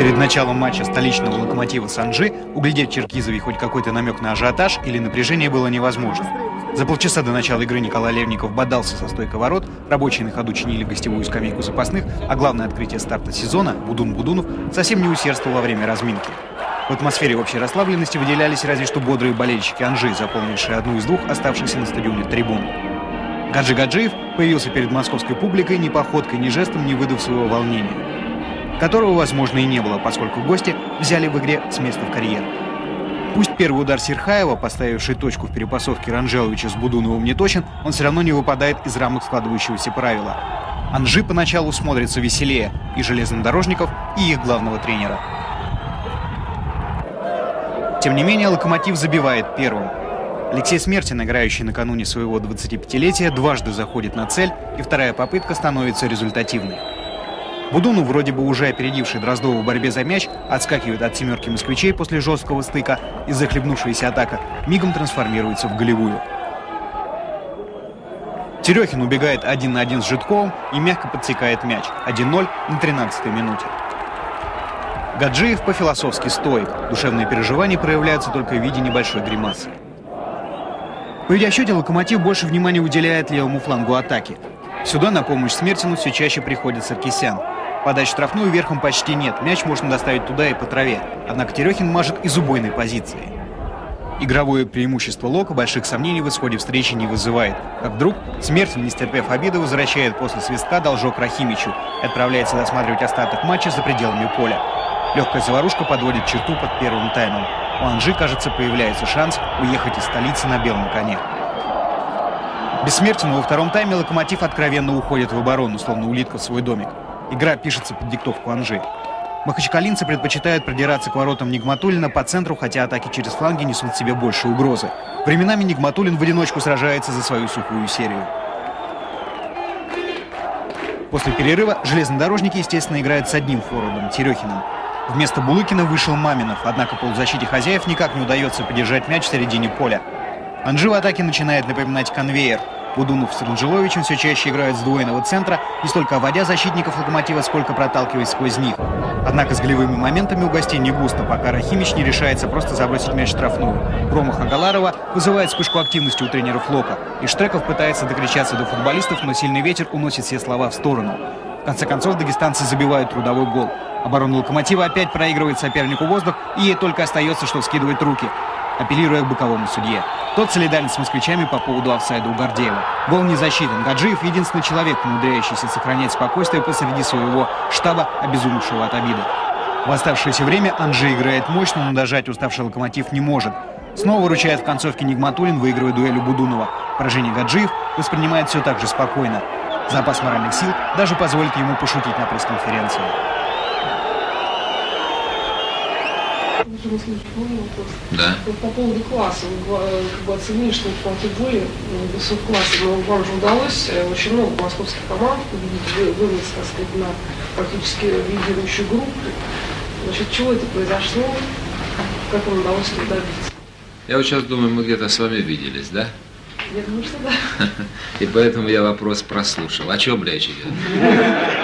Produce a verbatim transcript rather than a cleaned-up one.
Перед началом матча столичного «Локомотива» с Анжи углядеть в Черкизове хоть какой-то намек на ажиотаж или напряжение было невозможно. За полчаса до начала игры Николай Левников бодался со стойкой ворот, рабочие на ходу чинили гостевую скамейку запасных, а главное открытие старта сезона, Будун Будунов, совсем не усердствовал во время разминки. В атмосфере общей расслабленности выделялись разве что бодрые болельщики Анжи, заполнившие одну из двух оставшихся на стадионе трибун. Гаджи Гаджиев появился перед московской публикой ни походкой, ни жестом, не выдав своего волнения, которого, возможно, и не было, поскольку гости взяли в игре с места в карьер. Пусть первый удар Серхаева, поставивший точку в перепасовке Ранжеловича с Будуновым, не точен, он все равно не выпадает из рамок складывающегося правила. Анжи поначалу смотрится веселее и железнодорожников, и их главного тренера. Тем не менее, «Локомотив» забивает первым. Алексей Смертин, играющий накануне своего двадцатипятилетия, дважды заходит на цель, и вторая попытка становится результативной. Будунов, вроде бы уже опередивший Дроздова в борьбе за мяч, отскакивает от семерки москвичей после жесткого стыка, и захлебнувшаяся атака мигом трансформируется в голевую. Терехин убегает один на один с Жидковым и мягко подсекает мяч. один ноль на тринадцатой минуте. Гаджиев по-философски стоит. Душевные переживания проявляются только в виде небольшой гримасы. В видеосчете «Локомотив» больше внимания уделяет левому флангу атаки. Сюда на помощь Смертину все чаще приходит Саркисян. Подач штрафную верхом почти нет, мяч можно доставить туда и по траве. Однако Терехин мажет из убойной позиции. Игровое преимущество Лока больших сомнений в исходе встречи не вызывает. Как вдруг Смертин, не стерпев обиды, возвращает после свистка должок Рахимичу и отправляется досматривать остаток матча за пределами поля. Легкая заварушка подводит черту под первым таймом. У Анжи, кажется, появляется шанс уехать из столицы на белом коне. Без Смертина во втором тайме «Локомотив» откровенно уходит в оборону, словно улитка в свой домик. Игра пишется под диктовку Анжи. Махачкалинцы предпочитают продираться к воротам Нигматуллина по центру, хотя атаки через фланги несут в себе больше угрозы. Временами Нигматуллин в одиночку сражается за свою сухую серию. После перерыва железнодорожники, естественно, играют с одним форвардом – Терехиным. Вместо Булыкина вышел Маминов, однако полузащите хозяев никак не удается подержать мяч в середине поля. Анжи в атаке начинает напоминать конвейер. Будунов с Ранжеловичем все чаще играют с двойного центра, не столько обводя защитников «Локомотива», сколько проталкиваясь сквозь них. Однако с голевыми моментами у гостей не густо, пока Рахимич не решается просто забросить мяч в штрафную. Промах Агаларова вызывает вспышку активности у тренеров Лока, и Штреков пытается докричаться до футболистов, но сильный ветер уносит все слова в сторону. В конце концов, дагестанцы забивают трудовой гол. Оборона «Локомотива» опять проигрывает сопернику воздух, и ей только остается, что вскидывать руки, апеллируя к боковому судье. Тот солидарен с москвичами по поводу офсайда у Гордеева. Гол не засчитан. Гаджиев — единственный человек, умудряющийся сохранять спокойствие посреди своего штаба, обезумевшего от обиды. В оставшееся время Анжи играет мощно, но дожать уставший «Локомотив» не может. Снова выручает в концовке Нигматуллин, выигрывая дуэль у Будунова. Поражение Гаджиев воспринимает все так же спокойно. Запас моральных сил даже позволит ему пошутить на пресс-конференции. Да. Вот по поводу класса, вы как бы оценили, что в футболе высокого класса, но вам же удалось очень много московских команд увидеть, вывести, так сказать, на практически лидирующую группу. Значит, чего это произошло, как вам удалось это добиться? Я вот сейчас думаю, мы где-то с вами виделись, да? Я думаю, что да. И поэтому я вопрос прослушал. О чем речь идет?